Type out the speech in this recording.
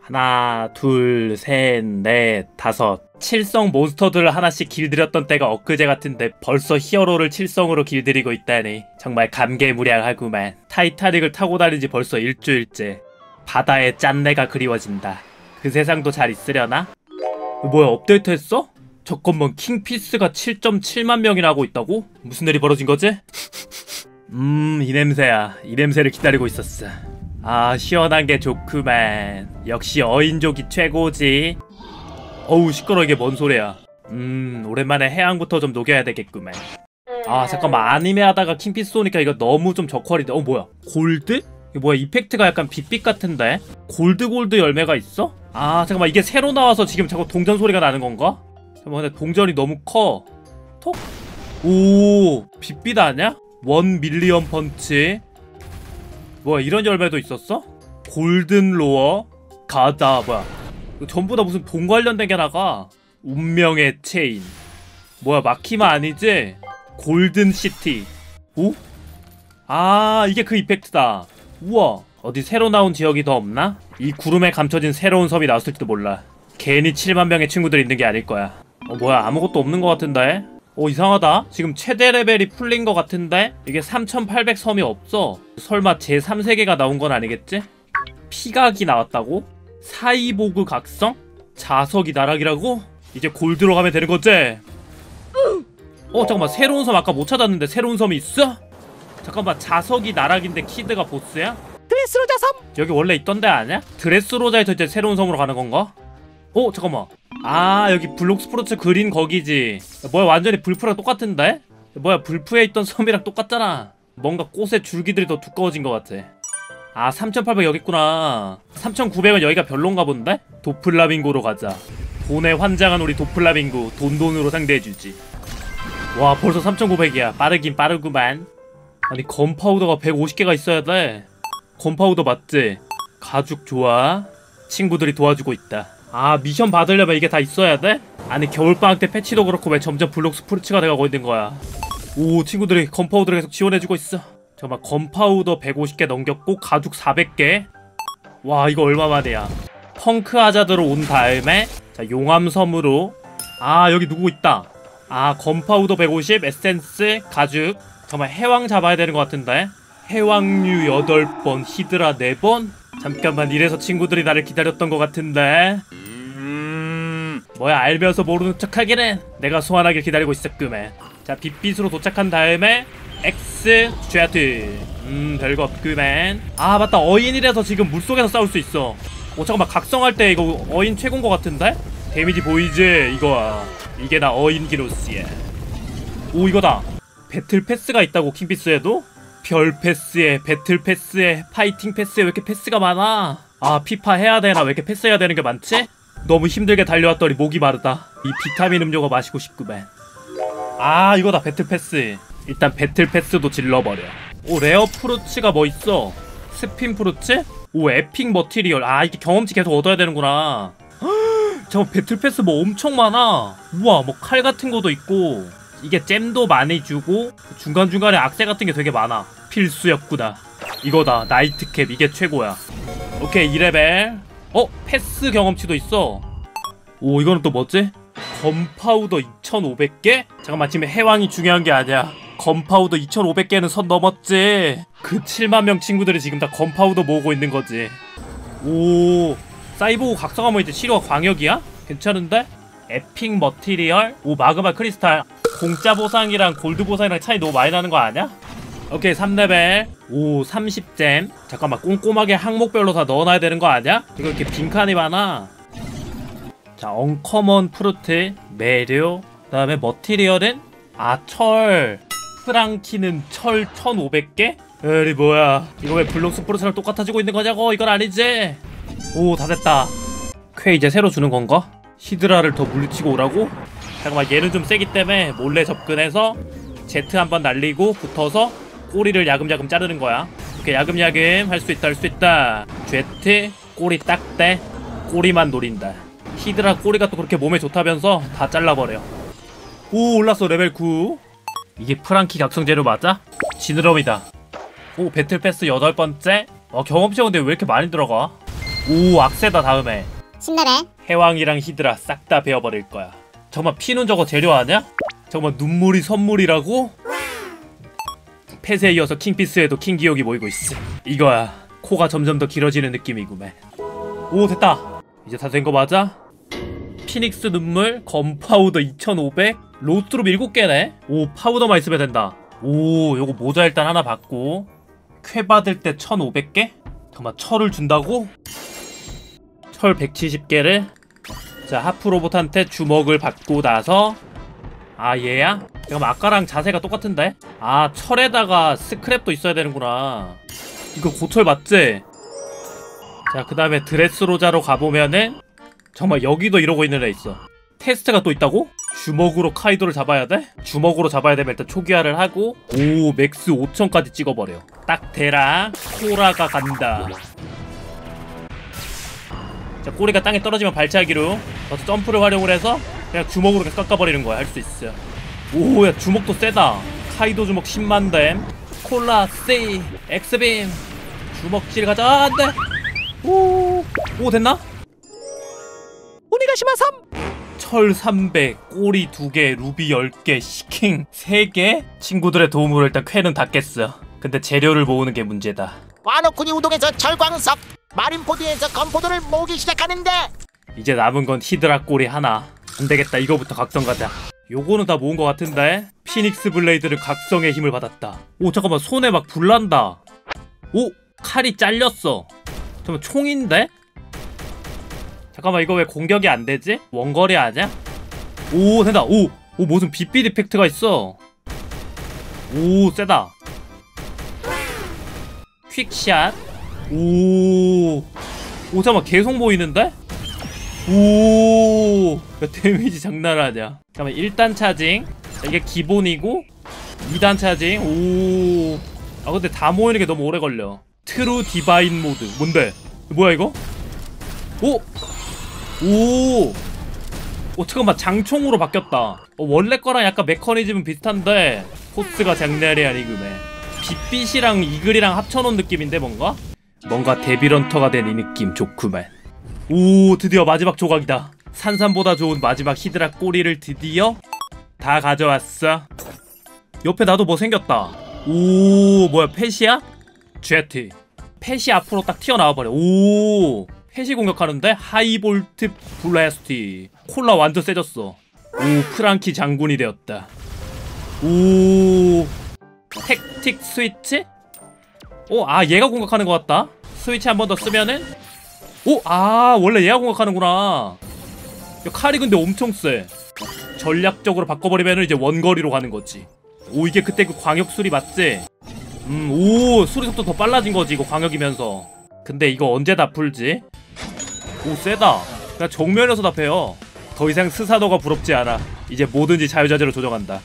하나, 둘, 셋, 넷, 다섯. 7성 몬스터들을 하나씩 길들였던 때가 엊그제 같은데 벌써 히어로를 7성으로 길들이고 있다니 정말 감개무량하구만. 타이타닉을 타고 다닌 지 벌써 일주일째. 바다의 짠내가 그리워진다. 그 세상도 잘 있으려나? 뭐야, 업데이트했어? 잠깐만, 킹피스가 7.7만 명이나 하고 있다고? 무슨 일이 벌어진 거지? 이 냄새야. 이 냄새를 기다리고 있었어. 아, 시원한 게 좋구만. 역시 어인족이 최고지. 어우, 시끄러워. 이게 뭔 소리야. 오랜만에 해양부터 좀 녹여야 되겠구만. 아, 잠깐만. 아니메 하다가 킹피스 오니까 이거 너무 좀 저퀄인데. 뭐야, 골드? 이거 뭐야, 이펙트가 약간 빛빛 같은데? 골드 열매가 있어? 아, 잠깐만. 이게 새로 나와서 지금 자꾸 동전 소리가 나는 건가? 잠깐만, 근데 동전이 너무 커. 톡? 오, 빛빛 아냐? 1밀리언 펀치. 뭐야, 이런 열매도 있었어? 골든 로어 가다. 뭐야, 전부 다 무슨 돈 관련된 게 나가. 운명의 체인. 뭐야, 마키마 아니지? 골든 시티. 오? 아, 이게 그 이펙트다. 우와, 어디 새로 나온 지역이 더 없나? 이 구름에 감춰진 새로운 섬이 나왔을지도 몰라. 괜히 7만 명의 친구들이 있는 게 아닐 거야. 뭐야, 아무것도 없는 것 같은데? 이상하다. 지금 최대 레벨이 풀린 것 같은데? 이게 3800 섬이 없어. 설마 제3세계가 나온 건 아니겠지? 피각이 나왔다고? 사이보그 각성? 자석이 나락이라고? 이제 골드로 가면 되는 거지? 잠깐만, 새로운 섬 아까 못 찾았는데 새로운 섬이 있어? 잠깐만, 자석이 나락인데 키드가 보스야? 드레스로자 섬! 여기 원래 있던 데 아니야? 드레스로자에서 이제 새로운 섬으로 가는 건가? 잠깐만. 아, 여기 블록스프로츠 그린 거기지. 뭐야, 완전히 불프랑 똑같은데? 뭐야, 불프에 있던 섬이랑 똑같잖아. 뭔가 꽃의 줄기들이 더 두꺼워진 것 같아. 아, 3800 여기 있구나. 3900은 여기가 별론가 본데? 도플라밍고로 가자. 돈에 환장한 우리 도플라밍고 돈으로 상대해주지. 와, 벌써 3900이야 빠르긴 빠르구만. 아니, 건파우더가 150개가 있어야 돼. 건파우더 맞지? 가죽 좋아. 친구들이 도와주고 있다. 아, 미션 받으려면 이게 다 있어야 돼? 아니, 겨울방학 때 패치도 그렇고 왜 점점 블록스프루츠가 돼가고 있는 거야. 오, 친구들이 건파우더를 계속 지원해주고 있어. 잠깐만, 건파우더 150개 넘겼고 가죽 400개. 와, 이거 얼마만이야. 펑크 하자드로 온 다음에 자, 용암섬으로. 아, 여기 누구 있다. 아, 건파우더 150, 에센스, 가죽. 잠깐만, 해왕 잡아야 되는 것 같은데. 해왕류 8번, 히드라 4번? 잠깐만, 이래서 친구들이 나를 기다렸던 것 같은데. 뭐야, 알면서 모르는 척하기는. 내가 소환하길 기다리고 있었구만. 자, 빛빛으로 도착한 다음에 X 쥐아트. 별거 없구만. 아, 맞다, 어인이라서 지금 물속에서 싸울 수 있어. 잠깐만, 각성할 때 이거 어인 최고인 것 같은데? 데미지 보이지? 이거야. 이게 다 어인 기노스야. 오, 이거다. 배틀 패스가 있다고, 킹피스에도? 별 패스에, 배틀 패스에, 파이팅 패스에 왜 이렇게 패스가 많아? 아, 피파 해야 되나? 왜 이렇게 패스 해야 되는 게 많지? 너무 힘들게 달려왔더니 목이 마르다. 이 비타민 음료가 마시고 싶구만. 아, 이거다, 배틀 패스. 일단 배틀 패스도 질러버려. 오, 레어 프루츠가 뭐 있어? 스핀 프루츠? 오, 에픽 머티리얼. 아, 이게 경험치 계속 얻어야 되는구나. 잠깐, 배틀 패스 뭐 엄청 많아. 우와, 뭐 칼 같은 거도 있고. 이게 잼도 많이 주고 중간중간에 악세 같은 게 되게 많아. 필수였구나. 이거다, 나이트캡. 이게 최고야. 오케이, 2레벨. 패스 경험치도 있어. 오, 이거는 또 뭐지? 건파우더 2500개? 잠깐만, 지금 해왕이 중요한 게 아니야. 건파우더 2500개는 선 넘었지. 그 7만명 친구들이 지금 다 건파우더 모으고 있는 거지. 오, 사이보그 각성하면 이제 치료가 광역이야? 괜찮은데? 에픽 머티리얼? 오, 마그마 크리스탈. 공짜 보상이랑 골드 보상이랑 차이 너무 많이 나는 거 아니야? 오케이, 3레벨. 오, 30잼. 잠깐만, 꼼꼼하게 항목별로 다 넣어놔야 되는 거 아니야? 이거 이렇게 빈칸이 많아. 자, 언커먼 프루트, 매료. 그 다음에 머티리얼은? 아, 철. 프랑키는 철 1500개? 에이, 뭐야, 이거 왜 블록스프루트랑 똑같아지고 있는 거냐고. 이건 아니지. 오, 다 됐다. 퀘 이제 새로 주는 건가? 히드라를 더 물리치고 오라고? 잠깐만, 얘는 좀 세기 때문에 몰래 접근해서 Z 한번 날리고 붙어서 꼬리를 야금야금 자르는 거야. 이렇게 야금야금 할 수 있다, 할 수 있다. Z, 꼬리 딱대. 꼬리만 노린다. 히드라 꼬리가 또 그렇게 몸에 좋다면서 다 잘라버려. 오, 올랐어, 레벨 9. 이게 프랑키 각성 재료 맞아? 지느러미다. 오, 배틀 패스 8번째. 경험치가 근데 왜 이렇게 많이 들어가? 오 악세다. 다음에 신나네. 해왕이랑 히드라 싹 다 베어버릴 거야. 정말 피는 저거 재료 아냐? 정말 눈물이 선물이라고? 펫에 이어서 킹피스에도 킹기옥이 모이고 있어. 이거야. 코가 점점 더 길어지는 느낌이구만. 오 됐다. 이제 다 된 거 맞아? 피닉스 눈물, 건파우더 2500, 로스트롭 7개네? 오 파우더만 있으면 된다. 오 요거 모자 일단 하나 받고 쾌 받을 때 1500개? 잠깐만 철을 준다고? 철 170개를 자 하프로봇한테 주먹을 받고 나서 아 얘야? 잠깐만 아까랑 자세가 똑같은데? 아 철에다가 스크랩도 있어야 되는구나. 이거 고철 맞지? 자 그 다음에 드레스로자로 가보면은 정말 여기도 이러고 있는 애 있어. 테스트가 또 있다고? 주먹으로 카이도를 잡아야 돼? 주먹으로 잡아야 되면 일단 초기화를 하고 오 맥스 5000까지 찍어버려. 딱 대라. 코라가 간다. 자 꼬리가 땅에 떨어지면 발차기로 가서 점프를 활용을 해서 그냥 주먹으로 그냥 깎아버리는 거야. 할 수 있어. 오 야 주먹도 세다. 카이도 주먹 10만댐. 콜라 C 엑스빔 주먹질 가자. 아, 안돼. 오 됐나? 오니가시마 3 철 300 꼬리 2개 루비 10개 시킹 3개. 친구들의 도움으로 일단 쾌는 다 깼어. 근데 재료를 모으는 게 문제다. 와노쿠니 우동에서 철광석, 마린포드에서 건포도를 모으기 시작하는데 이제 남은 건 히드라 꼬리 하나. 안되겠다. 이거부터 각성 가자. 요거는 다 모은 것 같은데. 피닉스 블레이드는 각성의 힘을 받았다. 오 잠깐만 손에 막 불난다. 오 칼이 잘렸어. 잠깐만 총인데? 잠깐만 이거 왜 공격이 안되지? 원거리 아냐? 오 된다. 오 무슨 빛빛 이펙트가 있어. 오 세다. 퀵샷. 오 잠깐만 계속 모이는데? 오 야, 데미지 장난 아니야. 잠깐만 1단 차징 이게 기본이고 2단 차징. 오 근데 다 모이는 게 너무 오래 걸려. 트루 디바인 모드 뭔데? 뭐야 이거? 오 잠깐만 장총으로 바뀌었다. 원래 거랑 약간 메커니즘은 비슷한데 포스가 장난이 아니구매. 빛빛이랑 이글이랑 합쳐놓은 느낌인데 뭔가 데빌런터가 된 이 느낌 좋구만. 오 드디어 마지막 조각이다. 산삼보다 좋은 마지막 히드라 꼬리를 드디어 다 가져왔어. 옆에 나도 뭐 생겼다. 오 뭐야 펫이야? 제티 펫이 앞으로 딱 튀어나와버려. 오 펫이 공격하는데 하이볼트 블래스티. 콜라 완전 세졌어. 오 크랑키 장군이 되었다. 오 택틱 스위치? 얘가 공격하는 것 같다. 스위치 한 번 더 쓰면은 원래 얘가 공격하는구나. 야, 칼이 근데 엄청 세. 전략적으로 바꿔버리면은 이제 원거리로 가는 거지. 오 이게 그때 그 광역술이 맞지? 오 수리 속도 더 빨라진 거지 이거 광역이면서. 근데 이거 언제 다 풀지? 오 세다. 그냥 정면에서 다 패요. 더 이상 스사도가 부럽지 않아. 이제 뭐든지 자유자재로 조정한다.